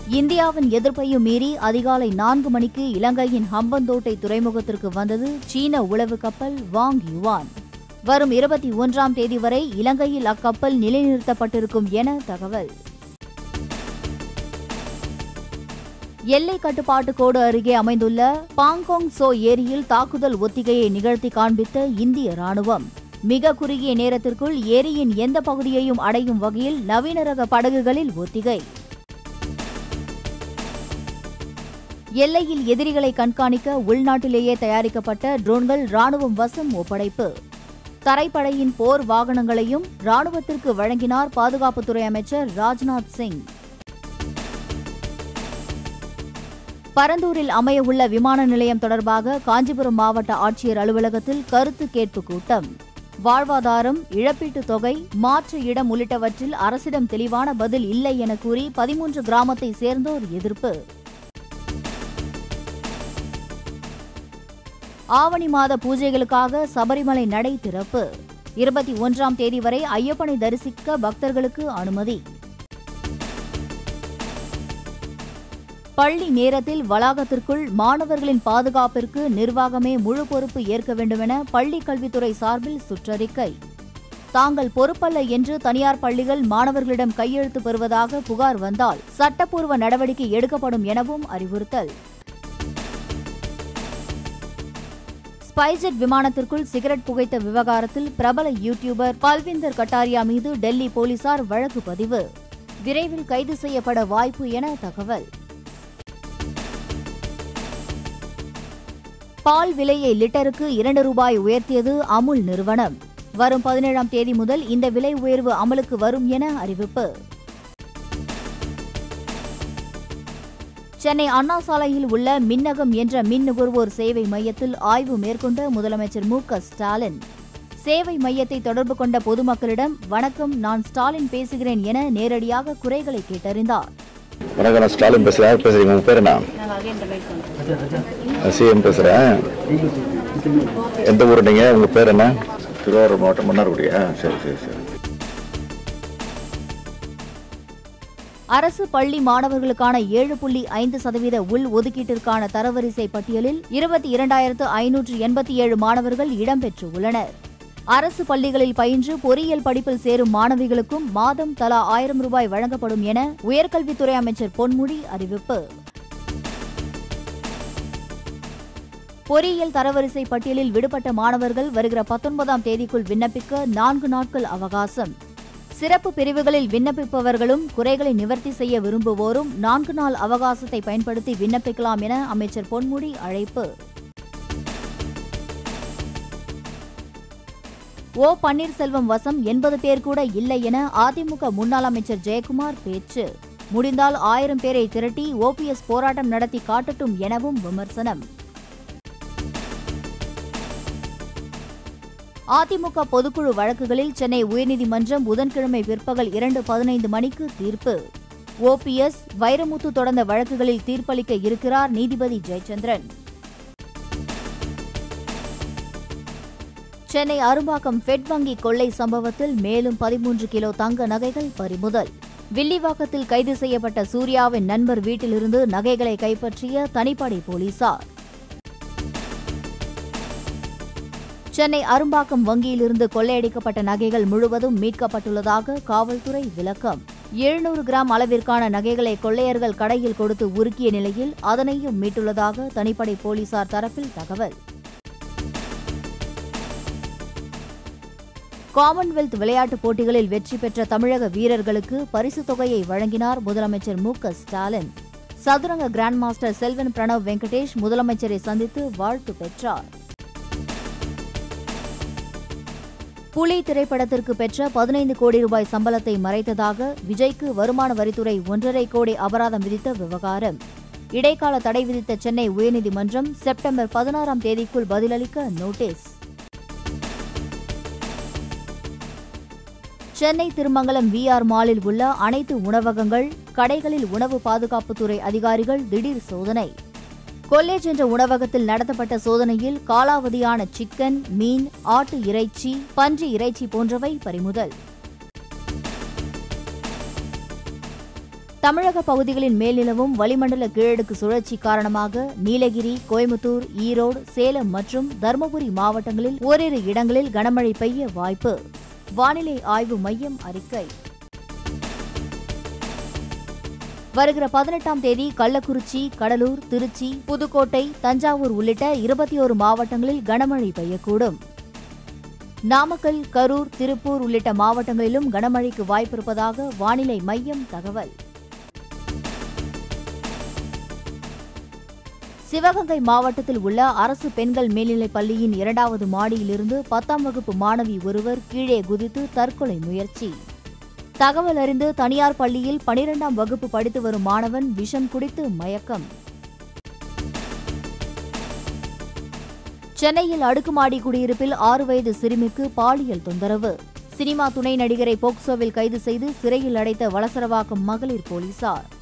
இந்தியாவின் எதிர்ப்பையும் மீறி அதிகாலை 4 மணிக்கு இலங்கையின் ஹம்பந்தோட்டை துறைமுகத்திற்கு வந்தது சீன உளவு கப்பல் வாங் யுவான். வரும் 21ஆம் தேதி வரை இலங்கையில் அக்கப்பல் நிலைநிறுத்தப்பட்டிருக்கும் என தகவல். எல்லை கட்டுப்பாட்டு கோடு அருகே அமைந்துள்ள பாங்கோங் சோ ஏரியில் தாக்குதல் ஒத்திகையை நிகழ்த்தி காண்பித்த இந்திய ராணுவம். மிக குறுகிய நேரத்திற்குள் ஏரியின் எந்த பகுதியையும் அடையும் வகையில் நவீன ரக படகுகளில் ஒத்திகை. எல்லையில் எதிரிகளை கண்காணிக்க உள்நாட்டிலேயே தயாரிக்கப்பட்ட ட்ரோன்கள் ராணுவம் வசம் ஒப்படைப்பு. தரைப்படையின் போர் வாகனங்களையும் ராணுவத்திற்கு வழங்கினார் பாதுகாப்புத்துறை அமைச்சர் ராஜ்நாத் சிங். பரந்தூரில் அமையவுள்ள விமான நிலையம் தொடர்பாக காஞ்சிபுரம் மாவட்ட ஆட்சியர் அலுவலகத்தில் கருத்து கேட்பு கூட்டம். வாழ்வாதாரம், இழப்பீட்டுத் தொகை, மாற்று இடம் உள்ளிட்டவற்றில் அரசிடம் தெளிவான பதில் இல்லை என கூறி 13 கிராமத்தை சேர்ந்தோர் எதிர்ப்பு. ஆவணி மாத பூஜைகளுக்காக சபரிமலை நடை திறப்பு. 21ஆம் தேதி வரை ஐயப்பனை தரிசிக்க பக்தர்களுக்கு அனுமதி. பள்ளி நேரத்தில் வளாகத்திற்குள் மாணவர்களின் பாதுகாப்பிற்கு நிர்வாகமே முழு பொறுப்பு ஏற்க வேண்டுமென பள்ளிக் கல்வித்துறை சார்பில் சுற்றறிக்கை. தாங்கள் பொறுப்பல்ல என்று தனியார் பள்ளிகள் மாணவர்களிடம் கையெழுத்து பெறுவதாக புகார் வந்தால் சட்டப்பூர்வ நடவடிக்கை எடுக்கப்படும் எனவும் அறிவுறுத்தல். ஸ்பைஸ்ஜெட் விமானத்திற்குள் சிகரெட் புகைத்த விவகாரத்தில் பிரபல யூடியூபர் பல்விந்தர் கட்டாரியா மீது டெல்லி போலீசார் வழக்கு பதிவு. விரைவில் கைது செய்யப்பட வாய்ப்பு என தகவல். பால் விலையை லிட்டருக்கு 2 ரூபாய் உயர்த்தியது அமுல் நிறுவனம். வரும் 17ஆம் தேதி முதல் இந்த விலை உயர்வு அமலுக்கு வரும் என அறிவிப்பு. சென்னை அண்ணா சாலையில் உள்ள மின்னகம் என்ற மின் நுகர்வோர் சேவை மையத்தில் ஆய்வு மேற்கொண்ட முதலமைச்சர் MKStalin. சேவை மையத்தை தொடர்பு கொண்ட பொதுமக்களிடம் வணக்கம், நான் ஸ்டாலின் பேசுகிறேன் என நேரடியாக குறைகளை கேட்டறிந்தார். வணக்கம், நான் ஸ்டாலின் பேசுகிறேன். யார் பேசுறீங்க? உங்க பேர் என்ன? சிஎம் பேசுகிறேன். எந்த ஊர் நீங்க? உங்க பேர் என்ன? திருவாரூர் மாவட்டம் மன்னார்குடியா? சரி சரி சரி. அரசு பள்ளி மாணவர்களுக்கான 7.5% உள் ஒதுக்கீட்டிற்கான தரவரிசை பட்டியலில் 22,587 மாணவர்கள் இடம்பெற்றுள்ளனர். அரசு பள்ளிகளில் பயின்று பொறியியல் படிப்பில் சேரும் மாணவிகளுக்கும் மாதம் தலா 1000 ரூபாய் வழங்கப்படும் என உயர்கல்வித்துறை அமைச்சர் பொன்முடி அறிவிப்பு. பொறியியல் தரவரிசை பட்டியலில் விடுபட்ட மாணவர்கள் வருகிற 19ஆம் தேதிக்குள் விண்ணப்பிக்க 4 நாட்கள் அவகாசம். சிறப்பு பிரிவுகளில் விண்ணப்பிப்பவர்களும் குறைகளை நிவர்த்தி செய்ய விரும்புவோரும் 4 நாள் அவகாசத்தை பயன்படுத்தி விண்ணப்பிக்கலாம் என அமைச்சர் பொன்முடி அழைப்பு. ஓ பன்னீர்செல்வம் வசம் 80 பேர் கூட இல்லை என அதிமுக முன்னாள் அமைச்சர் ஜெயக்குமார் பேச்சு. முடிந்தால் 1000 பேரை திரட்டி OPS போராட்டம் நடத்தி காட்டட்டும் எனவும் விமர்சனம். அதிமுக பொதுக்குழு வழக்குகளில் சென்னை உயர்நீதிமன்றம் புதன்கிழமை பிற்பகல் 2:15 மணிக்கு தீர்ப்பு. OPS, வைரமுத்து தொடர்ந்த வழக்குகளில் தீர்ப்பளிக்க இருக்கிறார் நீதிபதி ஜெயச்சந்திரன். சென்னை அரும்பாக்கம் ஃபெட் வங்கி கொள்ளை சம்பவத்தில் மேலும் 13 கிலோ தங்க நகைகள் பறிமுதல். வில்லிவாக்கத்தில் கைது செய்யப்பட்ட சூர்யாவின் நண்பர் வீட்டிலிருந்து நகைகளை கைப்பற்றிய தனிப்படை போலீசார். சென்னை அரும்பாக்கம் வங்கியிலிருந்து கொள்ளையடிக்கப்பட்ட நகைகள் முழுவதும் மீட்கப்பட்டுள்ளதாக காவல்துறை விளக்கம். 700 கிராம் அளவிற்கான நகைகளை கொள்ளையர்கள் கடையில் கொடுத்து உருக்கிய நிலையில் அதனையும் மீட்டுள்ளதாக தனிப்படை போலீசார் தரப்பில் தகவல். காமன்வெல்த் விளையாட்டுப் போட்டிகளில் வெற்றி பெற்ற தமிழக வீரர்களுக்கு பரிசுத் தொகையை வழங்கினார் முதலமைச்சர் MKStalin. சதுரங்க கிராண்ட் மாஸ்டர் செல்வன் பிரணவ் வெங்கடேஷ் முதலமைச்சரை சந்தித்து வாழ்த்து பெற்றார். புலி திரைப்படத்திற்கு பெற்ற 15 கோடி ரூபாய் சம்பளத்தை மறைத்ததாக விஜய்க்கு வருமான வரித்துறை 1.5 கோடி அபராதம் விதித்த விவகாரம். இடைக்கால தடை விதித்த சென்னை உயர்நீதிமன்றம் செப்டம்பர் 16ஆம் தேதிக்குள் பதிலளிக்க நோட்டீஸ். சென்னை திருமங்கலம் VR மாலில் உள்ள அனைத்து உணவகங்கள், கடைகளில் உணவு பாதுகாப்புத்துறை அதிகாரிகள் திடீர் சோதனை. கொல்லேஜ் என்ற உணவகத்தில் நடத்தப்பட்ட சோதனையில் காலாவதியான சிக்கன், மீன், ஆட்டு இறைச்சி, பன்றி இறைச்சி போன்றவை பறிமுதல். தமிழக பகுதிகளின் மேல்நிலவும் வளிமண்டல கீழடுக்கு சுழற்சி காரணமாக நீலகிரி, கோயம்புத்தூர், ஈரோடு, சேலம் மற்றும் தருமபுரி மாவட்டங்களில் ஓரிரு இடங்களில் கனமழை பெய்ய வாய்ப்பு. வானிலை ஆய்வு மையம் அறிக்கை. வருகிற 18ஆம் தேதி கள்ளக்குறிச்சி, கடலூர், திருச்சி, புதுக்கோட்டை, தஞ்சாவூர் உள்ளிட்ட 21 மாவட்டங்களில் கனமழை பெய்யக்கூடும். நாமக்கல், கரூர், திருப்பூர் உள்ளிட்ட மாவட்டங்களிலும் கனமழைக்கு வாய்ப்பிருப்பதாக வானிலை மையம் தகவல். சிவகங்கை மாவட்டத்தில் உள்ள அரசு பெண்கள் மேல்நிலைப் பள்ளியின் 2வது மாடியிலிருந்து 10ஆம் வகுப்பு மாணவி ஒருவர் கீழே குதித்து தற்கொலை முயற்சி. தகவல் அறிந்து தனியார் பள்ளியில் 12ஆம் வகுப்பு படித்து வரும் மாணவன் விஷம் குடித்து மயக்கம். சென்னையில் அடுக்குமாடி குடியிருப்பில் 6 வயது சிறுமிக்கு பாலியல் தொந்தரவு. சினிமா துணை நடிகரை போக்சோவில் கைது செய்து சிறையில் அடைத்த வளசரவாக்கம் மகளிர் போலீசார்.